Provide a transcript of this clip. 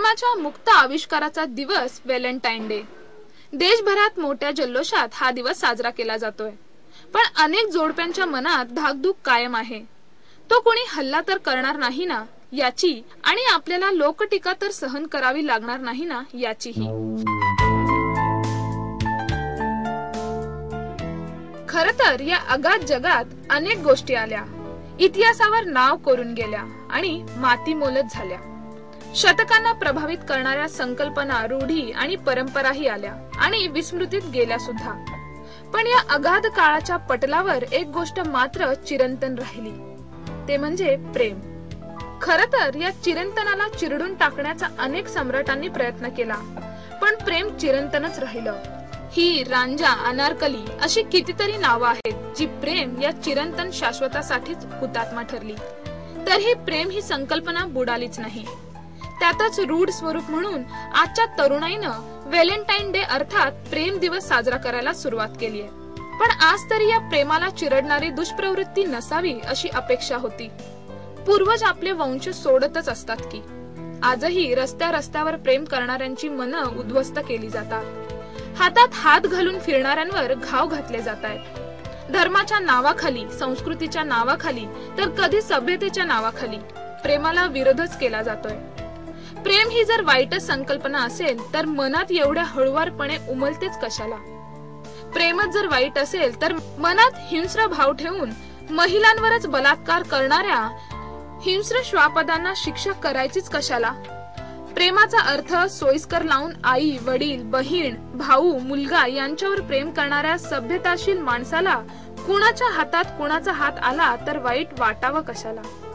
प्रेमाच्या मुक्त आविष्काराचा दिवस व्हॅलेंटाईन डे। देशभरात मोठ्या जल्लोषात हा दिवस साजरा केला जातोय, पण अनेक जोडप्यांच्या मनात धाकधूक कायम आहे। तो कोणी हल्ला तर करणार नाही ना याची, आणि आपल्याला लोकटीका तर सहन करावी लागणार नाही ना याचीही। खरं तर या अगाध जगात अनेक गोष्टी आल्या, इतिहासावर नाव कोरून गेल्या आणि माती मोलत झाल्या। शतकांना प्रभावित करणाऱ्या संकल्पना, रूढी आणि परंपराही आल्या आणि विस्मृतीत गेल्या सुद्धा। पण या अगाध काळाच्या पटलावर एक गोष्ट मात्र चिरंतन राहिली, ते म्हणजे प्रेम। खरं तर या चिरंतनाला चिरडून टाकण्याचा अनेक सम्राटांनी प्रयत्न केला, पण प्रेम चिरंतनच राहिलं। ही रांझा, अनारकली अशी कितीतरी नावं आहेत जी प्रेम या चिरंतन शाश्वतासाठीच हुतात्मा ठरली, तरीही प्रेम ही संकल्पना बुडालीच नाही। त्यातच रूढ स्वरूप म्हणून आजच्या तरुणाईनं व्हॅलेंटाईन डे अर्थात प्रेम दिवस साजरा करायला सुरुवात केलीये। पण आज तरी या प्रेमाला चिरडणारी दुष्प्रवृत्ती नसावी अशी अपेक्षा होती। पूर्वज आपले वंश सोडतच असतात की आजही रस्त्या रस्त्यावर प्रेम करणाऱ्यांची मनं उद्ध्वस्त केली जातात। हातात हात घालून फिरणाऱ्यांवर घाव घातले जातायत। धर्माच्या नावाखाली, संस्कृतीच्या नावाखाली, तर कधी सभ्यतेच्या नावाखाली प्रेमाला विरोधच केला जातोय। प्रेम ही जर वाईटच संकल्पना असेल तर मनात एवढ्या हळुवारपणे उमलतेच कशाला? प्रेमच जर वाईट असेल तर मनात हिंस्र भाव ठेवून महिलांवरच बलात्कार करणाऱ्या हिंस्र श्वापदांना शिक्षा करायचीच कशाला? प्रेमाचा अर्थ सोयीस्कर लावून आई, वडील, बहीण, भाऊ, मुलगा यांच्यावर प्रेम करणाऱ्या सभ्यताशील माणसाला कुणाच्या हातात कुणाचा हात आला तर वाईट वाटावं कशाला?